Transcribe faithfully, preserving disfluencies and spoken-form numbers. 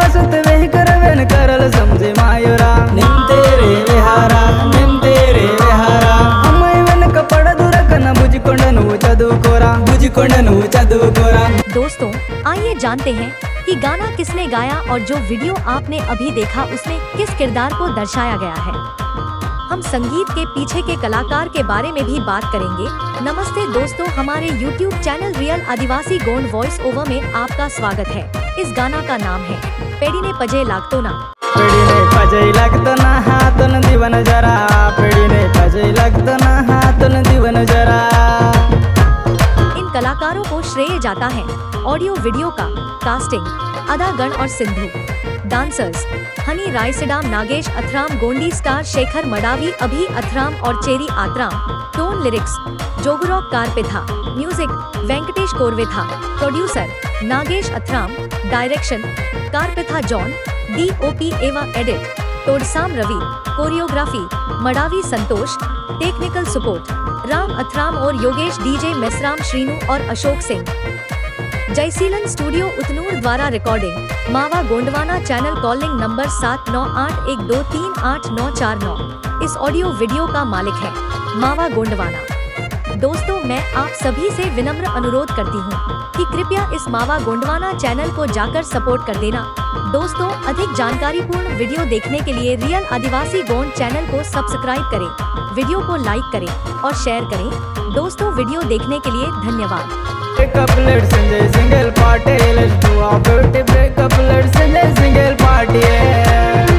सुत वेह कर वेन करल समझे मायोरा निमते रे विहारा निमते रे विहारा अम्मई वेन कपड़ दुरकन बुझकोंडनु चदुकोरा बुझकोंडनु चदुकोरा। दोस्तों आइए जानते हैं कि गाना किसने गाया और जो वीडियो आपने अभी देखा उसमें किस किरदार को दर्शाया गया है। हम संगीत के पीछे के कलाकार के बारे में भी बात करेंगे। नमस्ते दोस्तों, हमारे YouTube channel real Adivasi Gond voice over में आपका स्वागत है। इस गाना का नाम है पेड़ीने पजे लागतो ना। पेड़ीने पजे लागतो ना हाथन दीवन जरा, पेड़ीने पजे लागतो ना हाथन दीवन जरा। इन कलाकारों को श्रेय जाता है ऑडियो वीडियो का, कास्टिंग, अदागण और Sindhu, dancers Honey Raisidam, Nagesh Athram, Gondi star Shekhar Madavi, Abhi Athram और चेरी आतराम, टोन लिरिक्स जोगुरॉक Karpetha, music Venkatesh Korvetha, producer Nagesh Athram, direction Karpetha John, DOP एवा edit Todsam Ravi, choreography Madavi Santosh, technical support Ram Athram और योगेश, डीजे मेसराम श्रीनु और अशोक सिंह। जयसीलन स्टूडियो उतनूर द्वारा रिकॉर्डिंग, मावा गोंडवाना चैनल, कॉलिंग नंबर सात नौ आठ एक दो तीन आठ नौ चार नौ। इस ऑडियो वीडियो का मालिक है मावा गोंडवाना। दोस्तों मैं आप सभी से विनम्र अनुरोध करती हूँ कि कृपया इस मावा गोंडवाना चैनल को जाकर सपोर्ट कर देना। दोस्तों अधिक जानकारी पूर्ण वीडियो देखने के लिए रियल आदिवासी गोंड चैनल को सब्सक्राइब करें, वीडियो को लाइक करें और शेयर करें। दोस्तों वीडियो देखने के लिए धन्यवाद। Breakup let's enjoy single party, let's do a beauty breakup, let's enjoy single party।